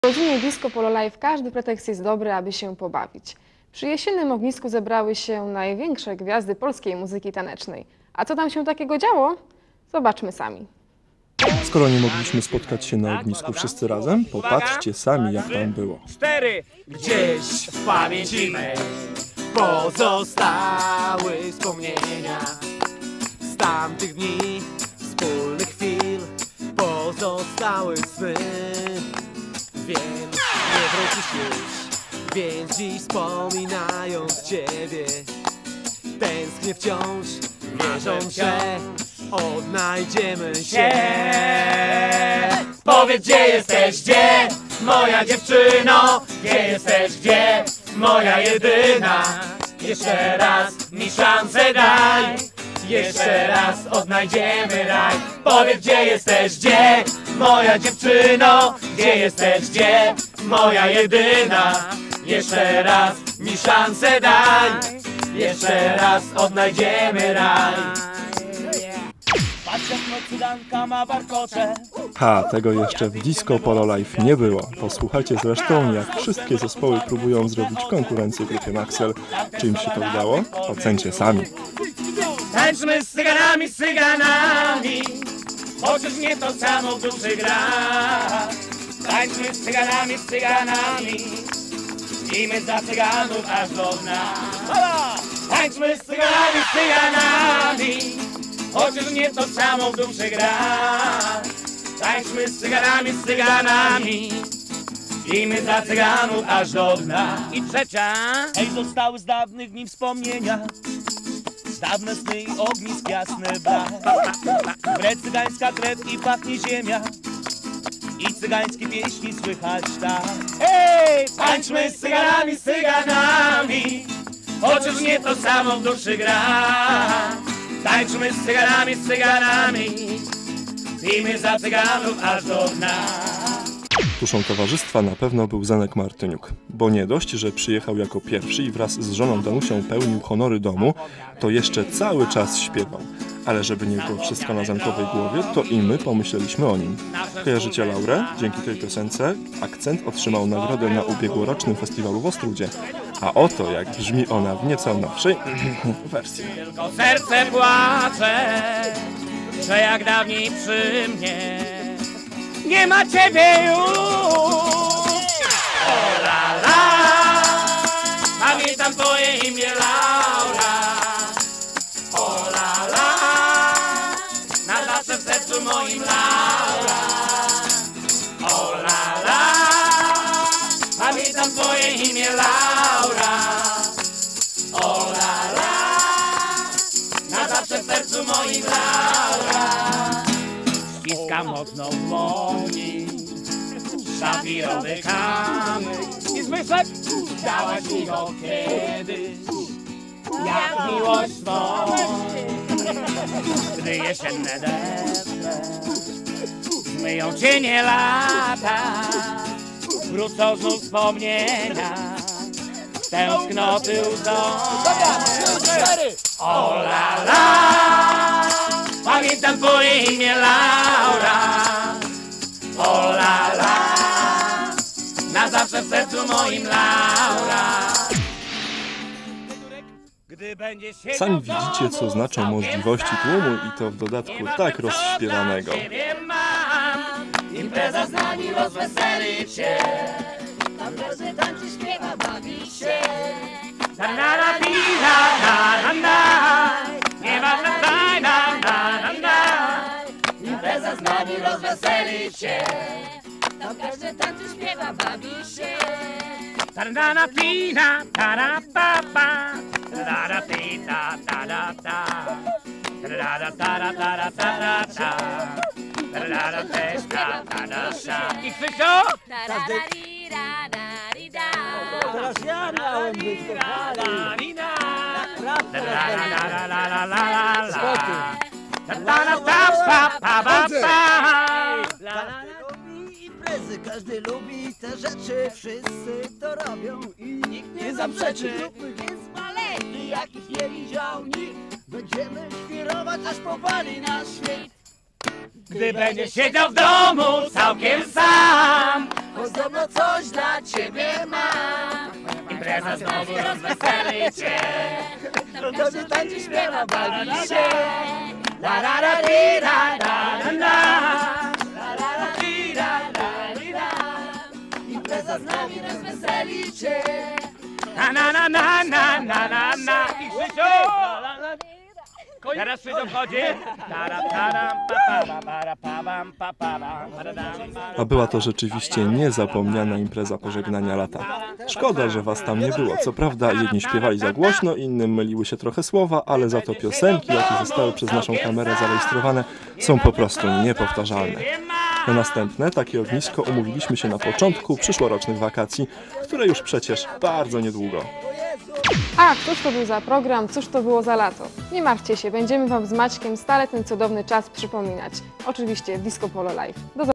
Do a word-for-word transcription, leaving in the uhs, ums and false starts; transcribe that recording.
W rodzinie Disco Polo Live każdy pretekst jest dobry, aby się pobawić. Przy jesiennym ognisku zebrały się największe gwiazdy polskiej muzyki tanecznej. A co tam się takiego działo? Zobaczmy sami. Skoro nie mogliśmy spotkać się na ognisku wszyscy razem, popatrzcie sami, jak tam było. Cztery. Gdzieś w pamięci mej pozostały wspomnienia z tamtych dni, wspólnych chwil, pozostały sny. Wiem, nie wrócisz już, więc dziś wspominając Ciebie tęsknię wciąż, wierząc, że odnajdziemy się. Powiedz, gdzie jesteś, gdzie moja dziewczyno? Gdzie jesteś, gdzie moja jedyna? Jeszcze raz mi szansę daj, jeszcze raz odnajdziemy raj. Powiedz, gdzie jesteś, gdzie moja dziewczyno? Gdzie jesteś, gdzie moja jedyna? Jeszcze raz mi szansę daj, jeszcze raz odnajdziemy raj. Patrz, jak nocydanka ma warkocze. Ha, tego jeszcze w Disco Polo Live nie było. Posłuchajcie zresztą, jak wszystkie zespoły próbują zrobić konkurencję grupie Maxel. Czy im się to udało? Ocencie sami. Tańczmy z cyganami, z cyganami, chociaż nie to samo w duszy gra. Tańczmy z cyganami, z cyganami i my za cyganów aż do dna. Tańczmy z cyganami, z cyganami, chociaż nie to samo w duszy gra. Tańczmy z cyganami, z cyganami i my za cyganów aż do dna. I trzecia. Hej, zostały z dawnych dni wspomnienia, dawne sny i ognisk jasny blask. Wre cygańska krew i pachnie ziemia i cygańskie pieśni słychać tak. Hej, tańczmy z cyganami, z cyganami, chociaż nie to samo w duszy gra. Tańczmy z cyganami, z cyganami i my za cyganów aż do dna. Duszą towarzystwa na pewno był Zenek Martyniuk, bo nie dość, że przyjechał jako pierwszy i wraz z żoną Danusią pełnił honory domu, to jeszcze cały czas śpiewał. Ale żeby nie było wszystko na Zenkowej głowie, to i my pomyśleliśmy o nim. Kojarzycie Laurę? Dzięki tej piosence Akcent otrzymał nagrodę na ubiegłorocznym festiwalu w Ostródzie. A oto jak brzmi ona w nieco nowszej wersji. Tylko serce płacze, że jak dawniej przy mnie nie ma Ciebie już. O la la, pamiętam Twoje imię Laura. O la la, na zawsze w sercu moim Laura. O la la, pamiętam Twoje imię Laura. O la la, na zawsze w sercu moim Laura. Ściskam mocno w dłoni szafirowy kamyk i zmysłek dałaś mi go kiedyś, jak miłość swą. Gdy jesienne deszcze zmyją cienie lata, wrócą znów wspomnienia, tęsknoty łzą. O la la, pamiętam Twoje imię Laura. O la la, na zawsze w sercu moim Laura. Sami widzicie, co znaczą możliwości tłumu i to w dodatku tak rozśpiewanego. Impreza z nami rozweseli Cię, tam każdy tańczy, śpiewa, bawi się. Na na na na na na, nie ma na na na na na. Impreza z nami rozweseli Cię, tam każdy tańczy, śpiewa, bawi się. Ta na na pina, ta na pa pa, ta na pina, ta na ta, ta na ta na ta na ta na ta, ta na też ta ta nasza. I Krzysiu? Teraz ja miałem być kochany. Imprezy, każdy lubi te rzeczy, wszyscy to robią i nikt nie zaprzeczy. Więc malejki, jakich nie widział nikt, będziemy świrować, aż powali nas świt. Gdy będziesz siedział w domu całkiem sam, Podobno coś dla ciebie mam. Impreza znowu rozweseli cię. To nie tańczy, śpiewa, bawi się. La la la di, la la la la. La la la di, la la di, la. Impreza z nami rozweseli cię. Na na na na na na na na. I Krzysiu! Teraz Krzysiu wchodzi. Tara, taram, pa, pa, para, pa, bam, pa, pa, bam, paradam, A była to rzeczywiście niezapomniana impreza pożegnania lata. Szkoda, że was tam nie było. Co prawda jedni śpiewali za głośno, innym myliły się trochę słowa, ale za to piosenki, jakie zostały przez naszą kamerę zarejestrowane, są po prostu niepowtarzalne. Na następne takie ognisko umówiliśmy się na początku przyszłorocznych wakacji, które już przecież bardzo niedługo. A cóż to był za program, cóż to było za lato? Nie martwcie się, będziemy wam z Maćkiem stale ten cudowny czas przypominać. Oczywiście w Disco Polo Live. Do